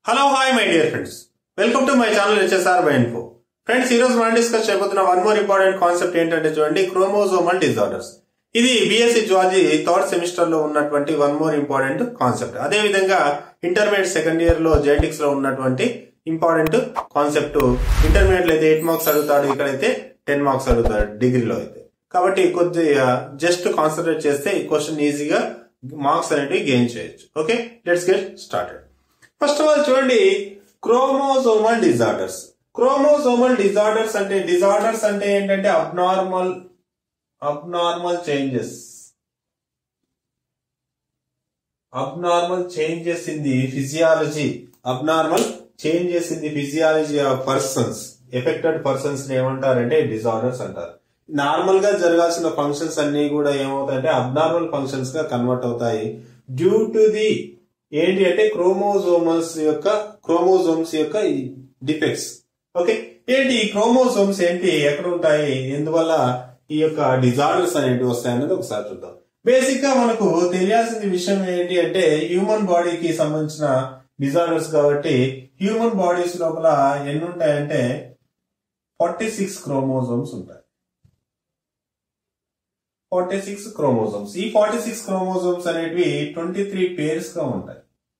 Hello hi my dear friends, welcome to my channel HSR by info. Friends, ఈ రోజు మనం discuss చేయబోతున్న one more important concept ఏంటంటే చూడండి, క్రోమోజోమల్ డిజార్డర్స్. ఇది బిఎస్సి జువాలజీ థర్డ్ సెమిస్టర్ లో ఉన్నటువంటి వన్ మోర్ ఇంపార్టెంట్ కాన్సెప్ట్. అదే విధంగా ఇంటర్మీడియట్ సెకండ్ ఇయర్ లో జెనెటిక్స్ లో ఉన్నటువంటి ఇంపార్టెంట్ కాన్సెప్ట్. ఇంటర్మీడియట్ లో అయితే 8 మార్క్స్ అడుగుతాడు, ఇక్కడైతే 10 మార్క్స్ అడుగుతాడు డిగ్రీలో అయితే. కాబట్టి కొద్దిగా జస్ట్ కాన్సన్ట్రేట్ చేస్తే ఈ క్వశ్చన్ ఈజీగా మార్క్స్ అనేవి గెయిన్ చేయొచ్చు. Okay, let's get started. First of all చూడండి, క్రోమోజోమల్ డిజార్డర్స్. క్రోమోజోమల్ డిజార్డర్స్ అంటే ఏంటంటే abnormal changes in the physiology of persons. Affected persons ఏమంటారంటే డిజార్డర్స్ అంటారు. నార్మల్ గా జరగాల్సిన ఫంక్షన్స్ అన్ని కూడా ఏమవుతాయంటే అబ్నార్మల్ ఫంక్షన్స్ గా కన్వర్ట్ అవుతాయి డ్యూ టు ది ఏంటి అంటే క్రోమోజోమ్స్ యొక్క డిఫెక్ట్స్. ఓకే, ఏంటి ఈ క్రోమోజోమ్స్ ఏంటి, ఎక్కడ ఉంటాయి, ఎందువల్ల ఈ యొక్క డిజార్డర్స్ అనేవి వస్తాయి అనేది ఒకసారి చూద్దాం. బేసిక్ గా మనకు తెలియాల్సిన విషయం ఏంటి అంటే హ్యూమన్ బాడీకి సంబంధించిన డిజార్డర్స్ కాబట్టి హ్యూమన్ బాడీస్ లోపల ఎన్ని ఉంటాయంటే 46 క్రోమోజోమ్స్ ఉంటాయి. 46 క్రోమోజోమ్స్. ఈ 46 క్రోమోజోమ్స్ అనేటివి 23 పేర్స్ గా ఉంటాయి.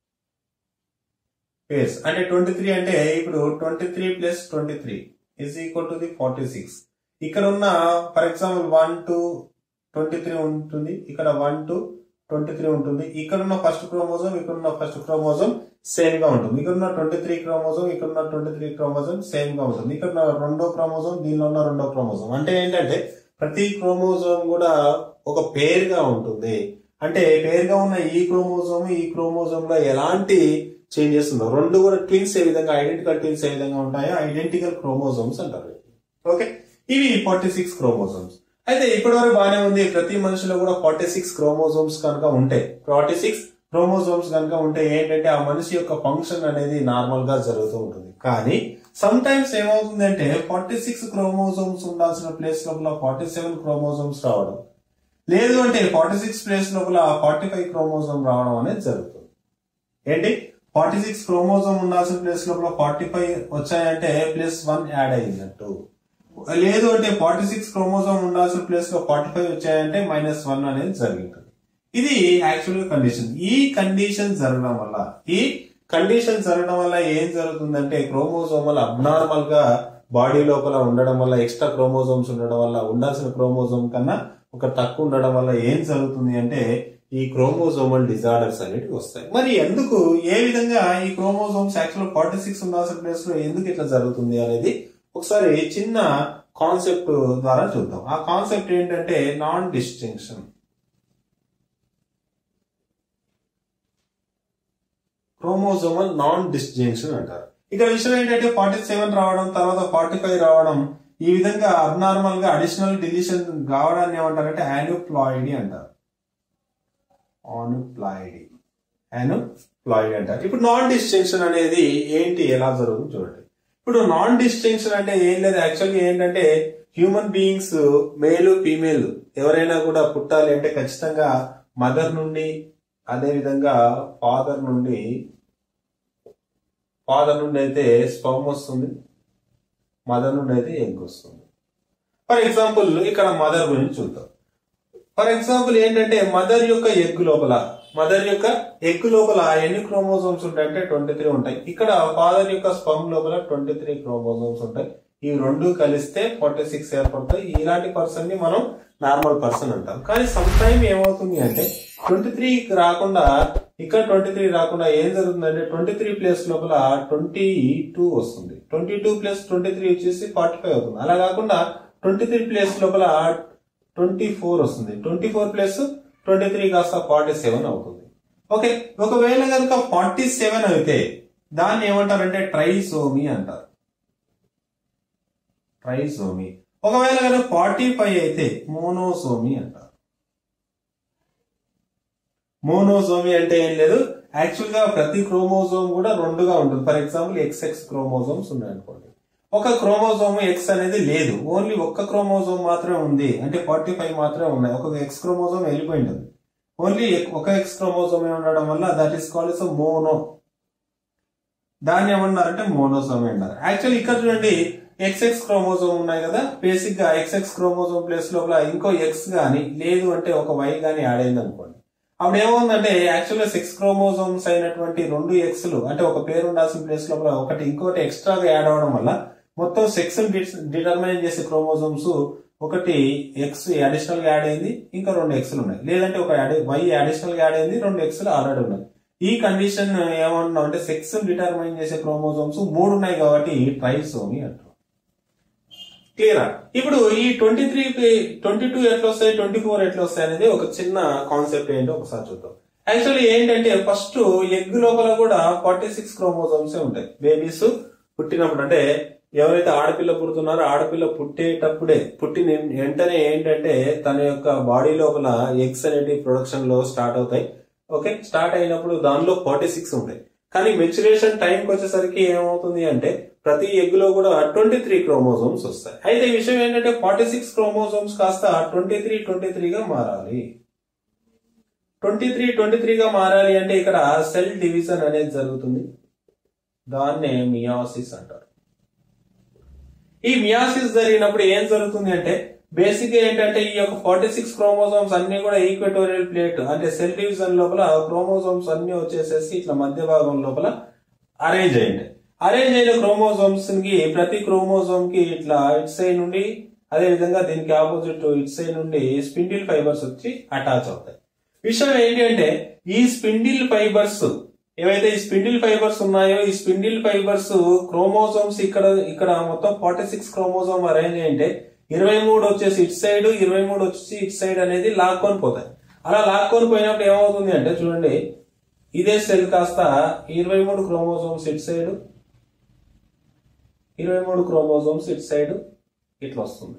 పేర్స్ అంటే 23 అంటే ఇప్పుడు 23 plus 23 is equal to the 46. ఇక్కడ ఉన్న ఫర్ ఎగ్జాంపుల్ 1 2 23 ఉంటుంది, ఇక్కడ 1 2 23 ఉంటుంది. ఇక్కడ ఉన్న ఫస్ట్ క్రోమోజోమ్, ఇక్కడ ఉన్న ఫస్ట్ క్రోమోజోమ్ సేమ్ గా ఉంటుంది. ఇక్కడ ఉన్న 23 క్రోమోజోమ్, ఇక్కడ ఉన్న 23 క్రోమోజోమ్ సేమ్ గా ఉంటుంది. ఇక్కడ ఉన్న రెండో క్రోమోజోమ్, దీనిలో ఉన్న రెండో క్రోమోజోమ్. అంటే ఏంటంటే ప్రతి క్రోమోజోమ్ కూడా ఒక పేర్ గా ఉంటుంది. అంటే పేర్ గా ఉన్న ఈ క్రోమోజోమ్ లో ఎలాంటి చేంజెస్ ఉండవు. రెండు కూడా ట్విన్స్ ఏ విధంగా ఐడెంటికల్ ట్విన్స్ ఏ విధంగా ఉంటాయో ఐడెంటికల్ క్రోమోజోమ్స్ అంటారు. ఓకే, ఇవి 46 క్రోమోజోమ్స్. అయితే ఇప్పటి వరకు బాగానే ఉంది. ప్రతి మనిషిలో కూడా 46 క్రోమోజోమ్స్ కనుక ఉంటే 46 క్రోమోజోమ్స్ కనుక ఉంటే ఏంటంటే ఆ మనిషి యొక్క ఫంక్షన్ అనేది నార్మల్ గా జరుగుతూ ఉంటుంది. కానీ సమ్ టైమ్స్ ఏమవుతుందంటే 46 క్రోమోజోమ్స్ ఉండాల్సిన ప్లేస్ లోపల 47 క్రోమోజోమ్స్ రావడం, లేదు అంటే 46 ప్లేస్ లోపల 45 క్రోమోజోమ్ రావడం అనేది జరుగుతుంది. ఏంటి 46 క్రోమోజోమ్ ఉండాల్సిన ప్లేస్ లోపల 45 వచ్చాయంటే +1 యాడ్ అయ్యినట్టు. లేదు అంటే 46 క్రోమోజోమ్ ఉండాల్సిన ప్లేస్ లో 45 వచ్చాయంటే -1 అనేది జరుగుతుంది. ఇది యాక్చువల్ గా కండిషన్. ఈ కండిషన్ జరగడం వల్ల ఏం జరుగుతుందంటే క్రోమోజోమల్ అబ్నార్మల్ గా బాడీ లోపల ఉండడం వల్ల, ఎక్స్ట్రా క్రోమోజోమ్స్ ఉండడం వల్ల, ఉండాల్సిన క్రోమోజోమ్ కన్నా ఒక తక్కువ ఉండడం వల్ల ఏం జరుగుతుంది అంటే ఈ క్రోమోజోమల్ డిజార్డర్స్ అనేవి వస్తాయి. మరి ఎందుకు, ఏ విధంగా ఈ క్రోమోజోమ్స్ యాక్చువల్ 46 ఉండాల్సిన ప్లేస్ లో ఎందుకు ఇట్లా జరుగుతుంది అనేది ఒకసారి చిన్న కాన్సెప్ట్ ద్వారా చూద్దాం. ఆ కాన్సెప్ట్ ఏంటంటే non distinction. Chromosomal non disjunction అంటారు. ఇక్కడ విషయం ఏంటంటే 47 రావడం, తర్వాత 45 రావడం, ఈ విధంగా అబ్నార్మల్ గా అడిషనల్ డిలీషన్ కావడాన్ని ఏమంటారంటే యాన్యుప్లాయిడీ అంటారు. యాన్యుప్లాయిడీ అంటారు. ఇప్పుడు నాన్ డిస్టింక్షన్ అనేది ఏంటి, ఎలా జరుగుతుంది చూడండి. ఇప్పుడు నాన్ డిస్టింక్షన్ అంటే ఏం లేదు, యాక్చువల్గా ఏంటంటే హ్యూమన్ బీయింగ్స్ మేలు ఫీమేల్ ఎవరైనా కూడా పుట్టాలి అంటే ఖచ్చితంగా మదర్ నుండి, అదే విధంగా ఫాదర్ నుండి అయితే స్పర్మ్ వస్తుంది, మదర్ నుండి అయితే ఎగ్ వస్తుంది. ఫర్ ఎగ్జాంపుల్ ఇక్కడ మదర్ గురించి చూద్దాం. ఫర్ ఎగ్జాంపుల్ ఏంటంటే మదర్ యొక్క ఎగ్ లోపల ఎన్ని క్రోమోజోమ్స్ ఉంటాయంటే 23 ఉంటాయి. ఇక్కడ ఫాదర్ యొక్క స్పర్మ్ లోపల 23 క్రోమోజోమ్స్ ఉంటాయి. ఈ రెండు కలిస్తే 46 ఏర్పడతాయి. ఇలాంటి పర్సన్ ని మనం నార్మల్ పర్సన్ అంటాం. కానీ సమ్ టైమ్ ఏమవుతుంది అంటే 23 రాకుండా, ఇక్కడ 23 రాకుండా ఏం జరుగుతుందంటే 23 ప్లేస్ లోపల 22 వస్తుంది. 22 ప్లస్ 23 వచ్చేసి 45 అవుతుంది. అలా కాకుండా 23 ప్లేస్ లోపల 24 వస్తుంది. 24 ప్లస్ 23 కాస్త 47 అవుతుంది. ఓకే, ఒకవేళ కనుక 47 అయితే దాన్ని ఏమంటారంటే ట్రైసోమీ అంటారు. ఒకవేళ కనుక 45 అయితే మోనోసోమీ అంటారు. మోనోసోమీ అంటే ఏం లేదు, యాక్చువల్ గా ప్రతి క్రోమోజోమ్ కూడా రెండుగా ఉంటుంది. ఫర్ ఎగ్జాంపుల్ XX క్రోమోజోమ్స్ ఉన్నాయి అనుకోండి, ఒక క్రోమోజోమ్ X అనేది లేదు, ఓన్లీ ఒక్క క్రోమోజోమ్ మాత్రమే ఉంది, అంటే 45 మాత్రమే ఉన్నాయి. ఒక X క్రోమోజోమ్ వెళ్ళిపోయి ఉంటుంది. ఓన్లీ ఒక X క్రోమోజోమ్ ఉండడం వల్ల that is called S mono. దాన్ని ఏమన్నారంటే మోనోసోమి అన్నారు. యాక్చువల్లీ ఇక్కడ చూడండి XX క్రోమోజోమ్ ఉన్నాయి కదా, బేసిక్ గా XX క్రోమోజోమ్ ప్లేస్ లోపల ఇంకో X గాని లేదు అంటే ఒక Y గాని యాడ్ అయింది అనుకోండి. అప్పుడు ఏమవుతుందంటే యాక్చువల్గా 6 క్రోమోజోమ్స్ అయినటువంటి 2 Xలు అంటే ఒక పేరు ఉండాల్సిన ప్లేస్ లోపల ఒకటి ఇంకోటి ఎక్స్ట్రాగా యాడ్ అవడం వల్ల మొత్తం సెక్స్ డిటర్మైన్ చేసే క్రోమోజోమ్స్ ఒకటి X అడిషనల్ గా యాడ్ అయింది, ఇంకా 2 Xలు ఉన్నాయి. లేదంటే ఒక Y అడిషనల్ గా యాడ్ అయింది, 2 Xలు ఆల్రెడీ ఉన్నాయి. ఈ కండిషన్ ఏమన్నా అంటే సెక్స్ డిటర్మైన్ చేసే క్రోమోజోమ్స్ 3 ఉన్నాయి కాబట్టి ట్రైసోమి అంటారు. క్లియరా? ఇప్పుడు ఈ 22 ఎట్లా వస్తాయి, 24 ఎట్లా వస్తాయి అనేది ఒక చిన్న కాన్సెప్ట్ ఏంటో ఒకసారి చూద్దాం. యాక్చువల్లీ ఏంటంటే ఫస్ట్ ఎగ్ లోపల కూడా 46 క్రోమోజోమ్స్ ఉంటాయి. బేబీస్ పుట్టినప్పుడు అంటే ఎవరైతే ఆడపిల్ల పుడుతున్నారో ఆడపిల్ల పుట్టేటప్పుడే పుట్టిన వెంటనే ఏంటంటే తన యొక్క బాడీ లోపల ఎగ్స్ అనేటివి ప్రొడక్షన్ లో స్టార్ట్ అవుతాయి. ఓకే, స్టార్ట్ అయినప్పుడు దానిలో 46 ఉంటాయి. కానీ మెచ్యురేషన్ టైంకి వచ్చేసరికి ఏమవుతుంది అంటే ప్రతి ఎగ్ లో కూడా 23 క్రోమోజోమ్స్ వస్తాయి. అయితే ఈ విషయం ఏంటంటే 46 క్రోమోజోమ్స్ కాస్త 23 గా మారాలి. 23 గా మారాలి అంటే ఇక్కడ సెల్ డివిజన్ అనేది జరుగుతుంది. దాన్నే మియాసిస్ అంటారు. ఈ మియాసిస్ జరిగినప్పుడు ఏం జరుగుతుంది అంటే బేసిక్ గా ఏంటంటే ఈ యొక్క 46 క్రోమోజోమ్స్ అన్ని కూడా ఈక్వటోరియల్ ప్లేట్ అంటే సెల్ డివిజన్ లోపల క్రోమోజోమ్స్ అన్ని వచ్చేసేసి ఇట్లా మధ్య భాగం లోపల అరేంజ్ అయ్యింటాయి. అరేంజ్ అయిన క్రోమోజోమ్స్ కి ప్రతి క్రోమోజోమ్ కి ఇట్లా ఇట్ సైడ్ నుండి అదే విధంగా దీనికి ఆపోజిట్ ఇట్ సైడ్ నుండి స్పిండిల్ ఫైబర్స్ వచ్చి అటాచ్ అవుతాయి. విషయం ఏంటి అంటే ఈ స్పిండిల్ ఫైబర్స్ ఏవైతే ఈ స్పిండిల్ ఫైబర్స్ ఉన్నాయో ఈ స్పిండిల్ ఫైబర్స్ క్రోమోజోమ్స్ ఇక్కడ మొత్తం 46 క్రోమోజోమ్ అరేంజ్ అయ్యింటే 23 వచ్చేసి ఇట్ సైడ్ 23 వచ్చేసి ఇట్ సైడ్ అనేది లాక్కొని పోతాయి. అలా లాక్కొని పోయినప్పుడు ఏమవుతుంది అంటే చూడండి ఇదే సెల్ కాస్త 23 chromosomes it side 23 chromosomes it side ఇట్లా వస్తుంది.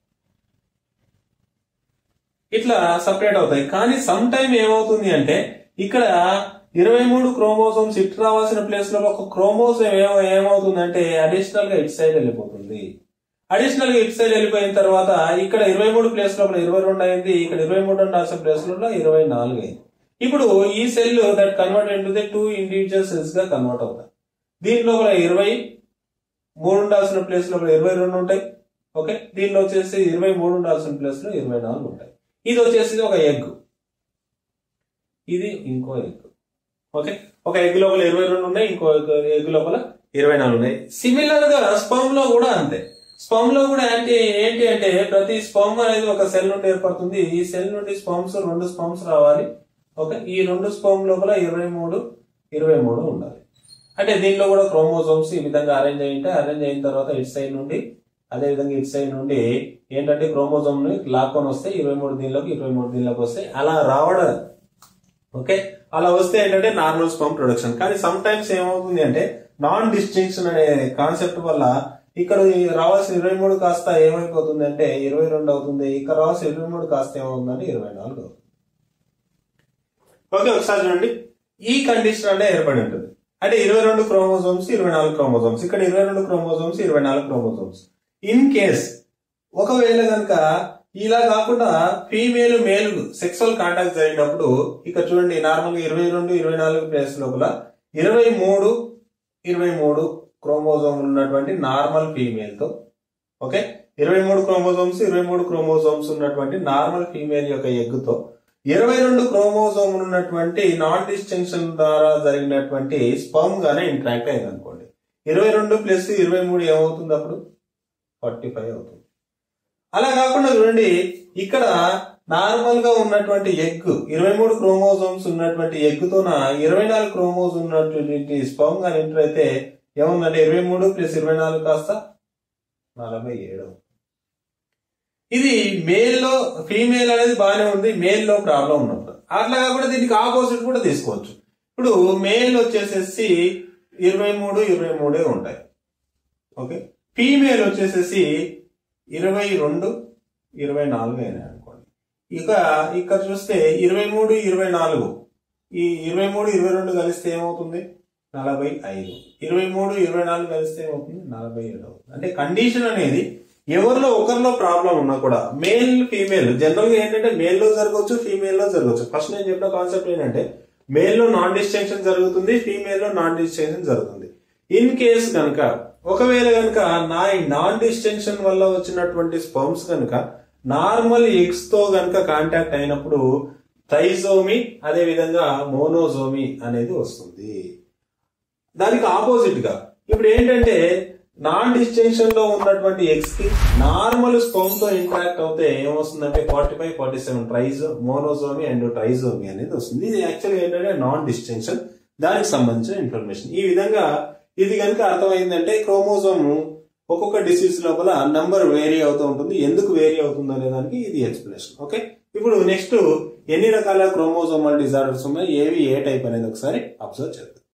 ఇట్లా సపరేట్ అవుతాయి. కానీ సమ్ టైమ్ ఏమవుతుంది అంటే ఇక్కడ 23 క్రోమోజోమ్స్ ఇట్ రావాల్సిన ప్లేస్ లో ఒక క్రోమోజోమ్ ఏమవుతుందంటే అడిషనల్ గా ఇట్ సైడ్ వెళ్ళిపోతుంది. అడిషనల్ గా ఇట్ సైడ్ వెళ్ళిపోయిన తర్వాత ఇక్కడ 23 ప్లేస్ లోపల 22 అయింది, ఇక్కడ 23 ఉండాల్సిన ప్లేస్ లో 24 అయింది. ఇప్పుడు ఈ cell that convert into the 2 individual cells గా కన్వర్ట్ అవుతాయి. దీంట్లో 23 ఉండాల్సిన ప్లేస్ లో 22 ఉంటాయి. ఓకే, దీనిలో వచ్చేసి 23 ఉండాల్సిన ప్లేస్ లో 24 ఉంటాయి. ఇది వచ్చేసి ఒక ఎగ్, ఇది ఇంకో ఎగ్. ఓకే, ఒక ఎగ్ లోపల 22 ఉన్నాయి, ఇంకో ఎగ్ లోపల 24 ఉన్నాయి. సిమిలర్ గా స్పర్మ్ లో కూడా అంతే. స్పర్మ్ లో కూడా ఏంటి అంటే ప్రతి స్పర్మ్ అనేది ఒక సెల్ నుండి ఏర్పడుతుంది. ఈ సెల్ నుండి స్పర్మ్స్ 2 స్పర్మ్స్ రావాలి. ఓకే, ఈ 2 స్పర్మ్ లోపల 23 ఉండాలి. అంటే దీనిలో కూడా క్రోమోజోమ్స్ ఈ విధంగా అరేంజ్ అయిన తర్వాత ఇట్ సైడ్ నుండి అదే విధంగా ఇట్ సైడ్ నుండి ఏంటంటే క్రోమోజోమ్ ని లాక్కొని వస్తే 23 దీనిలోకి 23 దీనిలోకి వస్తాయి. అలా రావడం ఓకే, అలా వస్తే ఏంటంటే నార్మల్ స్పర్మ్ ప్రొడక్షన్. కానీ సమ్ టైమ్స్ ఏమవుతుంది అంటే నాన్ డిస్టింక్షన్ అనే కాన్సెప్ట్ వల్ల ఇక్కడ రావాల్సిన 23 కాస్త ఏమైపోతుంది అంటే 22 అవుతుంది. ఇక్కడ రావాల్సిన 23 కాస్త ఏమవుతుందంటే 24 అవుతుంది. ఓకే, ఒకసారి చూడండి ఈ కండిషన్ అంటే ఏర్పడి ఉంటుంది. అంటే 22 క్రోమోజోమ్స్ 24 క్రోమోజోమ్స్, ఇక్కడ 22 క్రోమోజోమ్స్ 24 క్రోమోజోమ్స్. ఇన్ కేస్ ఒకవేళ కనుక ఇలా కాకుండా ఫీమేల్ మేల్ సెక్సువల్ కాంటాక్ట్ జరిగినప్పుడు ఇక్కడ చూడండి నార్మల్ గా 22-24 ప్లేస్ లోపల 23 క్రోమోజోమ్ ఉన్నటువంటి నార్మల్ ఫీమేల్ తో ఓకే 23 క్రోమోజోమ్స్ ఉన్నటువంటి నార్మల్ ఫీమేల్ యొక్క ఎగ్ తో 22 క్రోమోజోమ్ ఉన్నటువంటి నాన్ డిస్టింక్షన్ ద్వారా జరిగినటువంటి స్పర్మ్ గానే ఇంటరాక్ట్ అయింది అనుకోండి. 22 ప్లస్ 23 ఏమవుతుంది అప్పుడు 45 అవుతుంది. అలా కాకుండా చూడండి ఇక్కడ నార్మల్ గా ఉన్నటువంటి ఎగ్ 23 క్రోమోజోమ్స్ ఉన్నటువంటి ఎగ్ తోన 24 క్రోమోజోమ్ ఉన్నటువంటి స్పర్మ్ గాని ఎంటర్ అయితే ఏముందంటే 23 ప్లస్ 24 కాస్త 47. ఇది మేల్ లో ఫీమేల్ అనేది బాగానే ఉంది, మేల్ లో ప్రాబ్లం ఉన్నప్పుడు. అట్లా కాకుండా దీనికి ఆపోజిట్ కూడా తీసుకోవచ్చు. ఇప్పుడు మేల్ వచ్చేసేసి 23 ఉంటాయి. ఓకే, ఫీమేల్ వచ్చేసేసి 22-24 అయినాయి అనుకోండి. ఇక ఇక్కడ చూస్తే 23-24 ఈ 23-22 కలిస్తే ఏమవుతుంది 45. 23-24 కలిస్తే ఏమవుతుంది 47 అవుతుంది. అంటే కండిషన్ అనేది ఎవరిలో ఒకరిలో ప్రాబ్లం ఉన్నా కూడా మేల్ ఫీమేల్ జనరల్ గా ఏంటంటే మేల్ లో జరగవచ్చు, ఫీమేల్ లో జరగవచ్చు. ఫస్ట్ నేను చెప్పిన కాన్సెప్ట్ ఏంటంటే మేల్ లో నాన్ డిస్టింక్షన్ జరుగుతుంది, ఫీమేల్ లో నాన్ డిస్టింక్షన్ జరుగుతుంది. ఇన్ కేస్ కనుక ఒకవేళ కనుక నాన్ డిస్టింక్షన్ వల్ల వచ్చినటువంటి స్పర్మ్స్ కనుక నార్మల్ ఎగ్స్ తో కనుక కాంటాక్ట్ అయినప్పుడు ట్రైజోమి అదే విధంగా మోనోజోమి అనేది వస్తుంది. దానికి ఆపోజిట్ గా ఇప్పుడు ఏంటంటే నాన్ డిస్టింక్షన్ లో ఉన్నటువంటి ఎగ్స్ కి నార్మల్ స్పర్మ్ తో ఇంటరాక్ట్ అవుతే ఏమొస్తుందంటే 45, 47 మోనోజోమి అండ్ ట్రైజోమి అనేది వస్తుంది. ఇది యాక్చువల్గా ఏంటంటే నాన్ డిస్టింక్షన్, దానికి సంబంధించిన ఇన్ఫర్మేషన్. ఈ విధంగా ఇది కనుక అర్థమైందంటే క్రోమోజోమ్ ఒక్కొక్క డిసీజ్ లోపల నంబర్ వేరీ అవుతూ ఉంటుంది. ఎందుకు వేరీ అవుతుంది అనే దానికి ఇది ఎక్స్ప్లెనేషన్. ఓకే, ఇప్పుడు నెక్స్ట్ ఎన్ని రకాల క్రోమోజోమల్ డిజార్డర్స్ ఉన్నాయి, ఏవి ఏ టైప్ అనేది ఒకసారి అబ్జర్వ్ చేద్దాం.